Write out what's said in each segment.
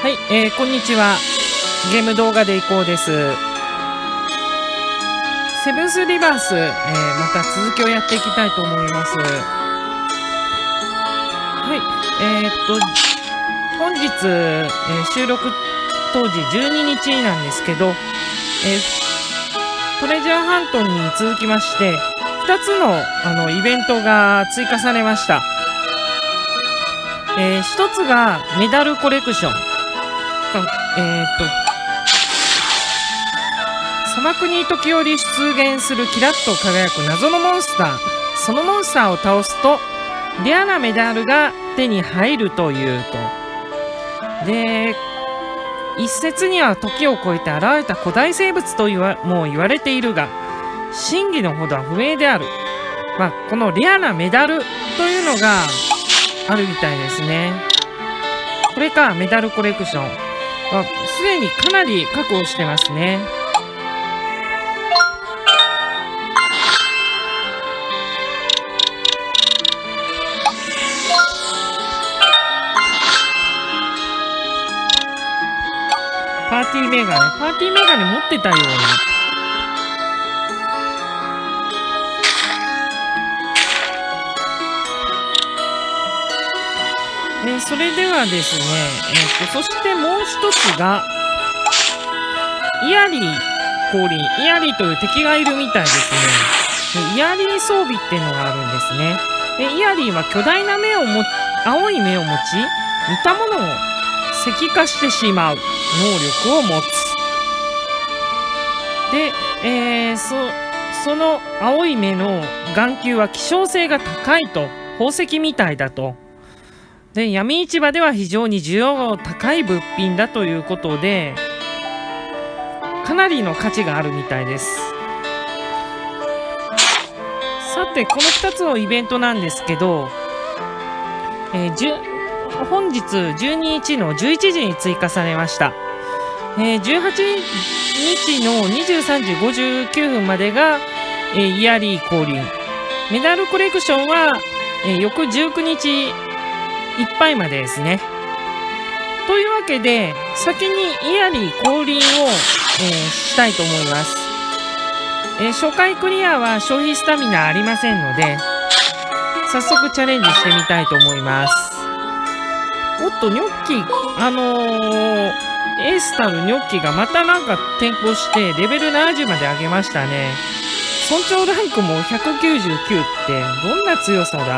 はい、こんにちは。ゲーム動画でいこうです。セブンスリバース、また続きをやっていきたいと思います。はい、本日、収録当時12日なんですけど、トレジャーハントに続きまして、2つの、イベントが追加されました。1つがメダルコレクション。砂漠に時折出現するキラッと輝く謎のモンスター。そのモンスターを倒すとレアなメダルが手に入るというと。で、一説には時を超えて現れた古代生物ともう言われているが、真偽のほどは不明である。このレアなメダルというのがあるみたいですね。これか、メダルコレクション。すでにかなり確保してますね。パーティーメガネ持ってたような。それではですね、そしてもう一つがイヤリー降臨。イヤリーという敵がいるみたいですね。イヤリー装備っていうのがあるんですね。イヤリーは巨大な青い目を持ち、似たものを石化してしまう能力を持つ。で、その青い目の眼球は希少性が高いと。宝石みたいだと。で、闇市場では非常に需要が高い物品だということで、かなりの価値があるみたいです。さて、この2つのイベントなんですけど、本日12日の11時に追加されました。18日の23時59分までが、イヤリー降臨。メダルコレクションは、翌19日いっぱいまでですね。というわけで、先にイヤリー降臨を、したいと思います。初回クリアは消費スタミナありませんので、早速チャレンジしてみたいと思います。おっと、ニョッキ、エースたるニョッキがまたなんか転校してレベル70まで上げましたね。村長ランクも199ってどんな強さだ。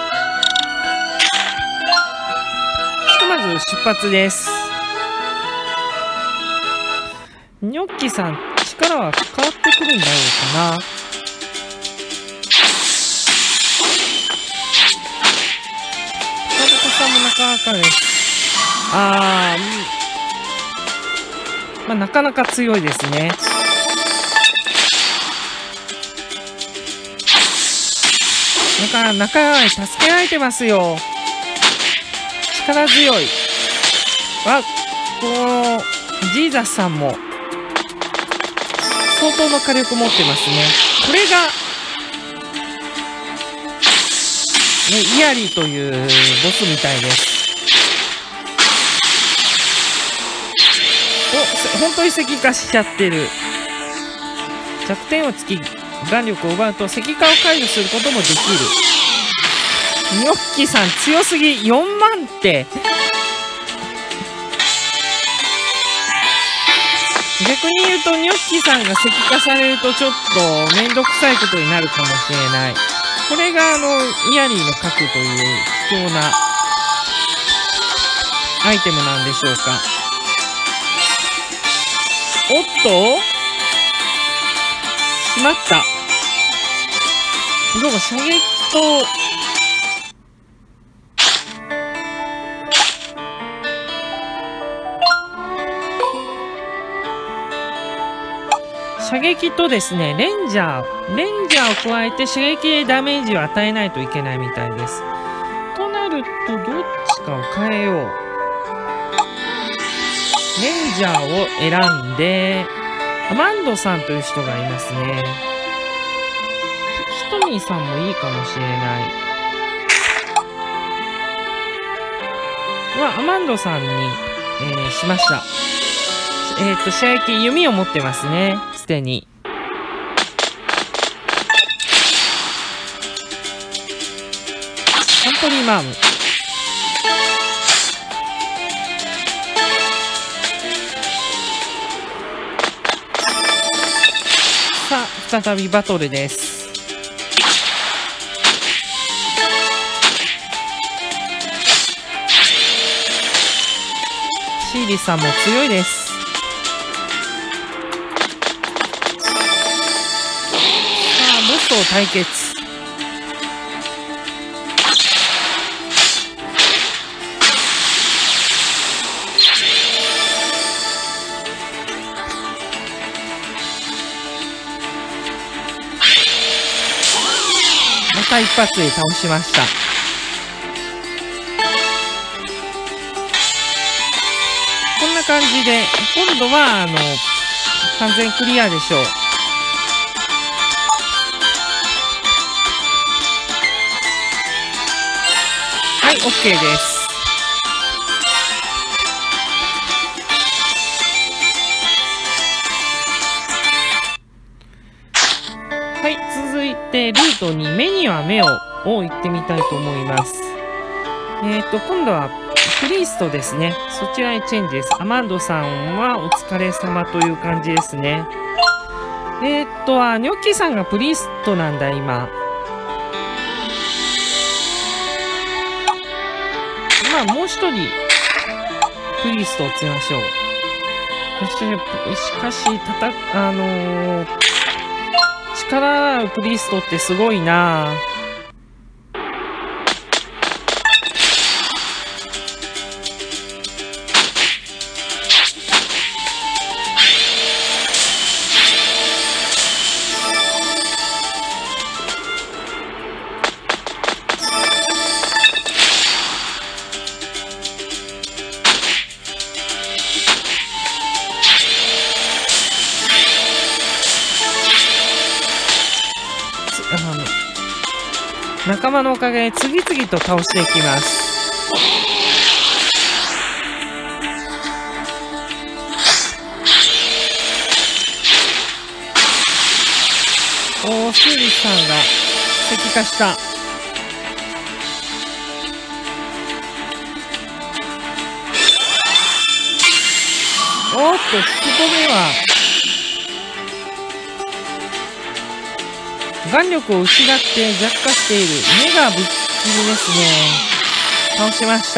まず出発です。ニョッキさん、力は変わってくるんだろうかな。タカトさんもなかなかです。なかなか強いですね。仲助けられてますよ。力強い。このジーザスさんも相当の火力持ってますね。これが、イヤリーというボスみたいです。本当に石化しちゃってる。弱点をつき眼力を奪うと石化を解除することもできる。ニョッキさん強すぎ。4万って。逆に言うとニョッキさんが石化されるとちょっとめんどくさいことになるかもしれない。これがイヤリーの核という貴重なアイテムなんでしょうか。おっとしまった。でも射撃と射撃とですね、レンジャーを加えて射撃でダメージを与えないといけないみたいです。となると、どっちかを変えよう。レンジャーを選んで、アマンドさんという人がいますね。ヒトミーさんもいいかもしれない。アマンドさんにしました。射撃、弓を持ってますね、すでに。サントリーマーム。さあ、再びバトルです。シーリさんも強いです。さあ、ボスと対決。また一発で倒しました。こんな感じで、今度は完全クリアでしょう。はい、OK です。はい、続いてルート2、目には目を行ってみたいと思います。今度はプリーストですね。そちらにチェンジです。アマンドさんはお疲れ様という感じですね。ニョッキーさんがプリーストなんだ、今。まあ、もう一人、プリーストを釣りましょう。しかし、力あるプリーストってすごいなぁ。仲間のおかげで次々と倒していきます。おー、シーリスさんが石化した。おーっと、ここでは眼力を失って弱化している。目がぶっきりですね。倒しました。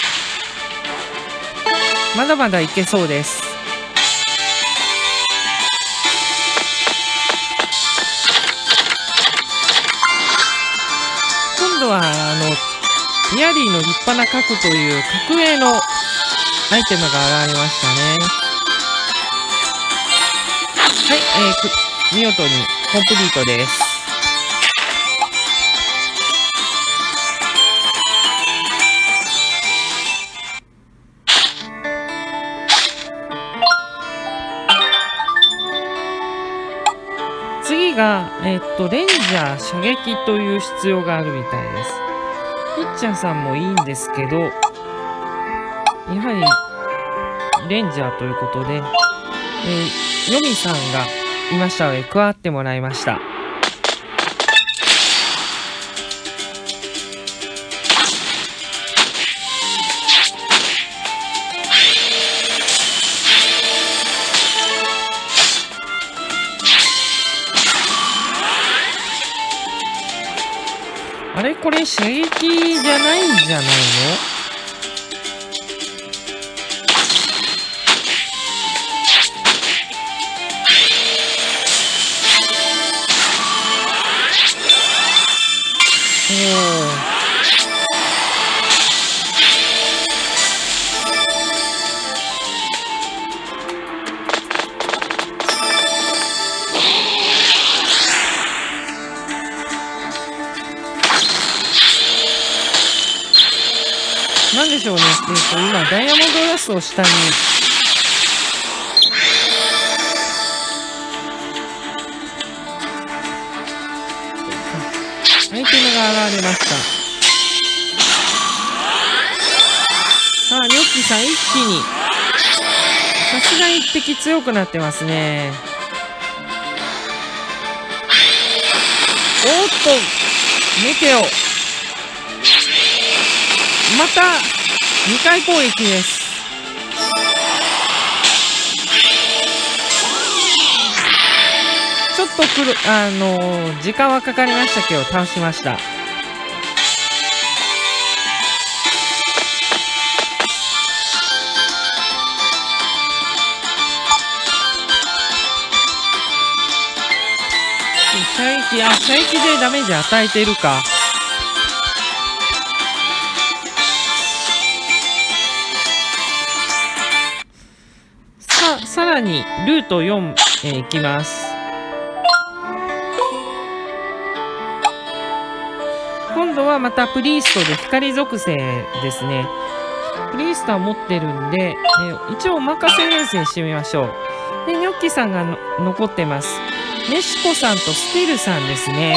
まだまだいけそうです。今度はニアリーの立派な核という格上のアイテムが現れましたね。はい、見事にコンプリートです。次が、レンジャー射撃という必要があるみたいです。ピッチャーさんもいいんですけど、やはりレンジャーということで、ヨミさんがいましたので加わってもらいました。あれこれ射撃じゃないんじゃないの？なんでしょうね。今、ダイヤモンドガスを下に。アイテムが現れました。さあ、ニョッキさん一気に、さすがに一匹強くなってますね。おっとメテオ、また2回攻撃です。ちょっと時間はかかりましたけど倒しました。射撃でダメージ与えてるか。さらにルート4、いきます。今度はまたプリーストで光属性ですね。プリーストは持ってるんで、一応お任せ遠征してみましょう。でニョッキさんが残ってます。ネシコさんとステルさんですね。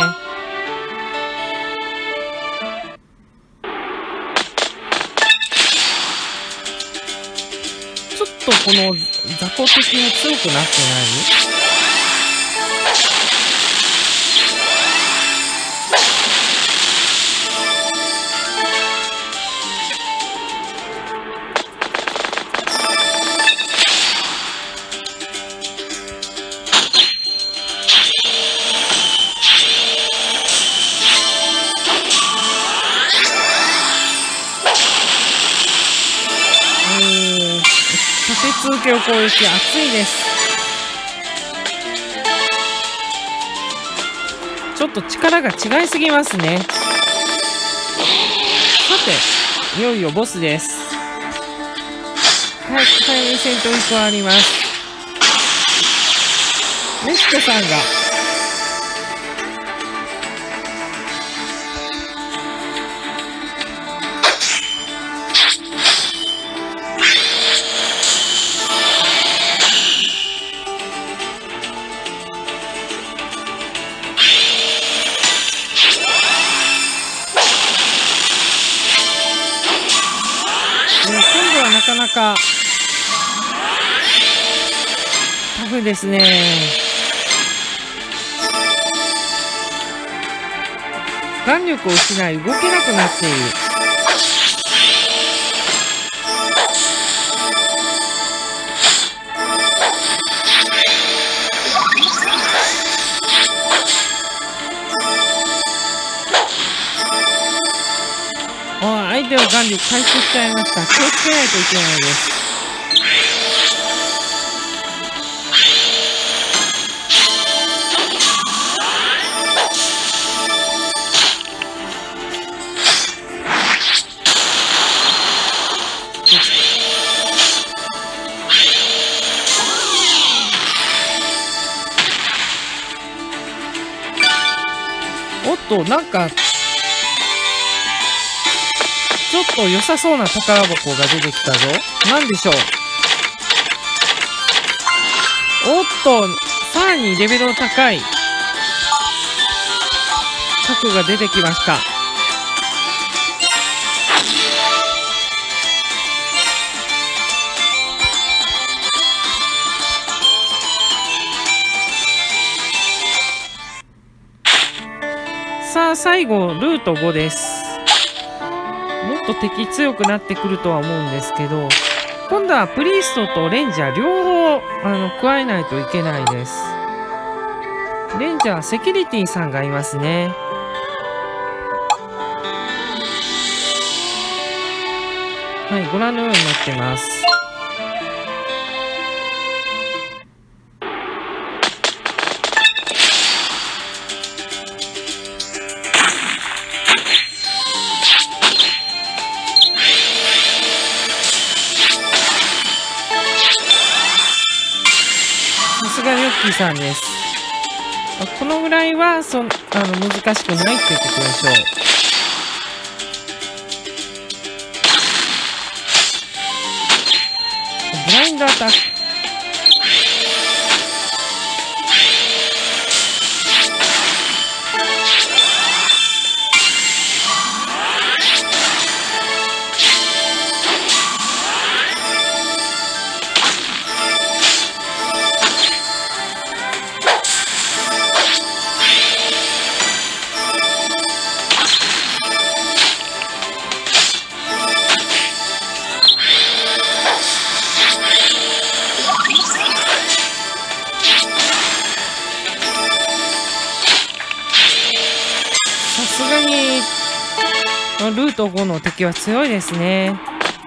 ちょっとこの雑魚敵も強くなってない？続ける攻撃熱いです。ちょっと力が違いすぎますね。さていよいよボスです。はい、早めに戦闘に加わります。ネシコさんがなかなかタフですね。眼力を失い動けなくなっている。相手の眼力回復しちゃいました。気をつけないといけないです。おっと、なんかちょっと良さそうな宝箱が出てきたぞ。なんでしょう。おっと、さらにレベルの高い核が出てきました。さあ最後ルート5です。もっと敵強くなってくるとは思うんですけど、今度はプリーストとレンジャー両方加えないといけないです。レンジャーセキュリティさんがいますね。はい、ご覧のようになってます。さすがニョッキーさんです。このぐらいは難しくないっていうことでしょう。ブラインドアタック。 ルート5の敵は強いですね。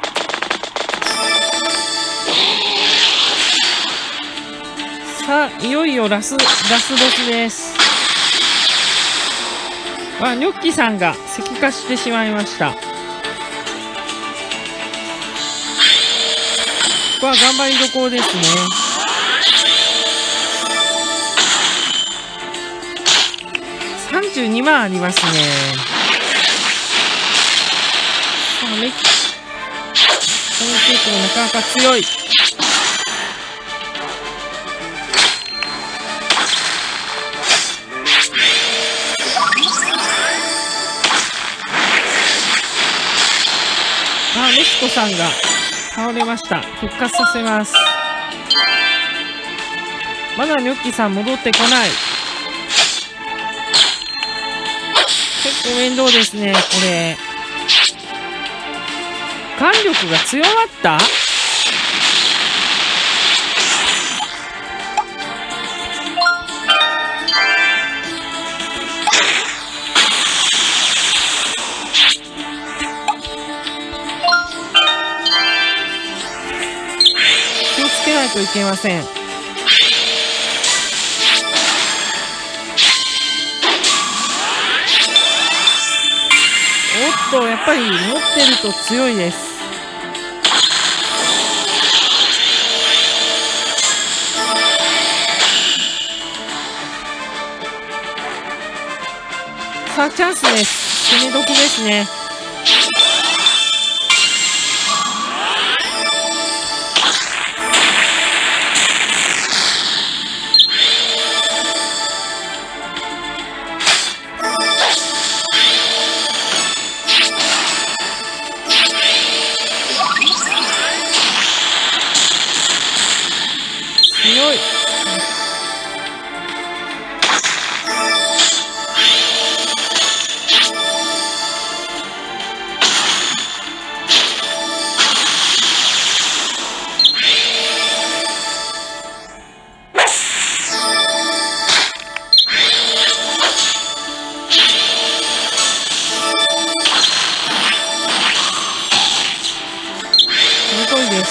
さあ、いよいよラスボスです。ニョッキさんが石化してしまいました。ここは頑張りどころですね。32万ありますね。さあ、このケーキもなかなか強い。ネシコさんが倒れました。復活させます。まだニョッキさん戻ってこない。結構面倒ですね、これ。眼力が強まった？気をつけないといけません。やっぱり持ってると強いです。さあ、チャンスです。攻め時ですね。強い。すごいです。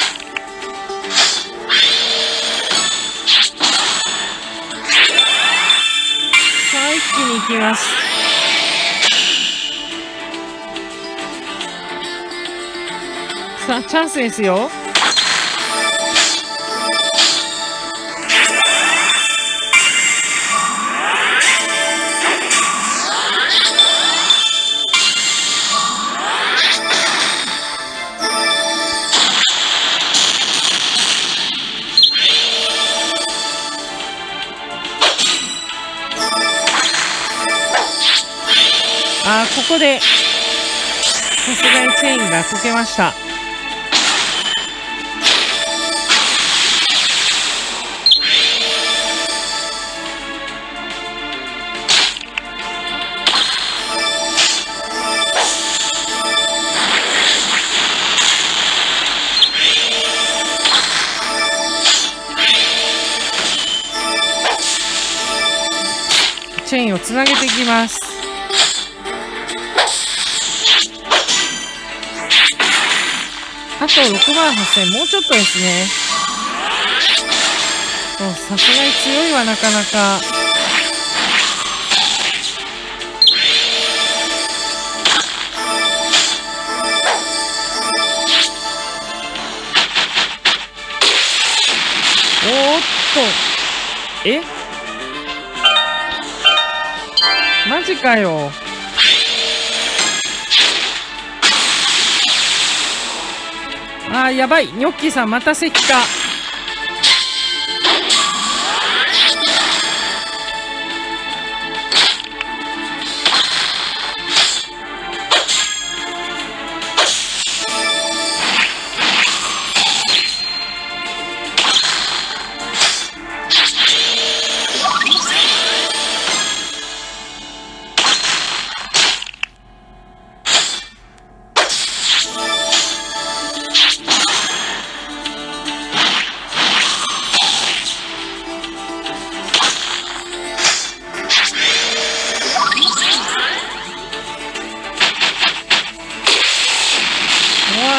一気に行きます。さあ、チャンスですよ。ここでさすがにチェーンが解けました。チェーンをつなげていきます。あと68,000、もうちょっとですね。さすがに強いわ、なかなか。おーっと、マジかよ。やばい。ニョッキーさんまた石化。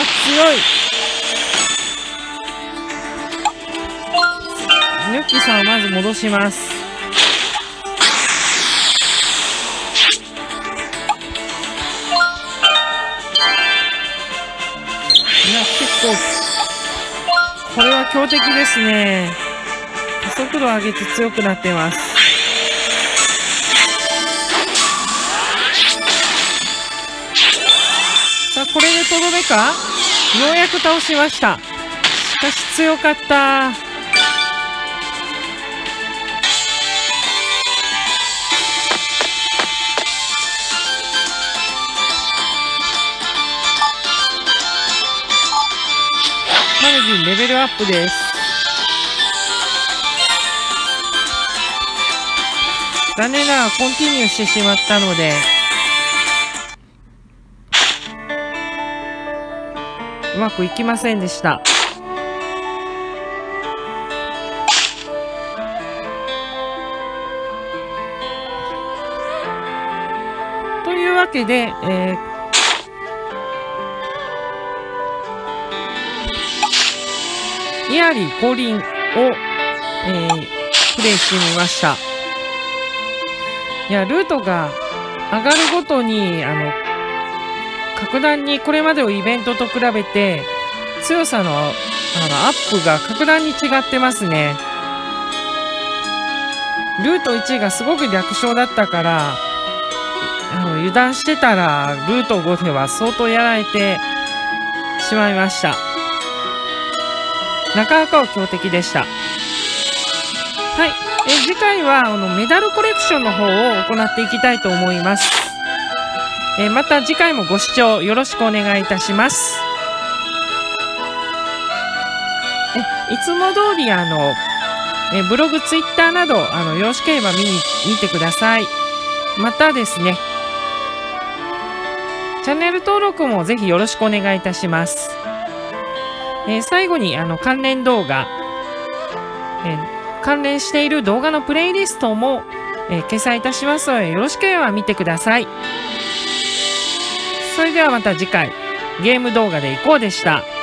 強い。ニョッキさんをまず戻します。いや、結構これは強敵ですね。加速度を上げて強くなってます。さあ、これでとどめか。ようやく倒しました。しかし強かった。マルジンレベルアップです。残念ながらコンティニューしてしまったので、うまくいきませんでした。というわけで、イアリー降臨を、プレイしてみました。いや、ルートが上がるごとに、格段にこれまでのイベントと比べて、強さの、アップが格段に違ってますね。ルート1がすごく略称だったから、油断してたら、ルート5では相当やられてしまいました。なかなか強敵でした。はい。次回は、メダルコレクションの方を行っていきたいと思います。また次回もご視聴よろしくお願いいたします。いつも通り、ブログ、ツイッターなど、よろしければ見てください。またですね、チャンネル登録もぜひよろしくお願いいたします。最後に関連動画、関連している動画のプレイリストも、掲載いたしますのでよろしければ見てください。それではまた次回ゲーム動画でいこうでした。